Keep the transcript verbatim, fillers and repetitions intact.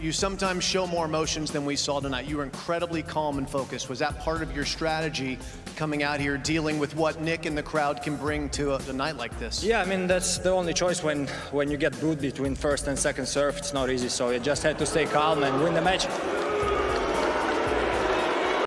you sometimes show more emotions than we saw tonight. You were incredibly calm and focused. Was that part of your strategy coming out here, dealing with what Nick and the crowd can bring to a, a night like this? Yeah, I mean, that's the only choice when, when you get booed between first and second serve. It's not easy, so you just had to stay calm and win the match.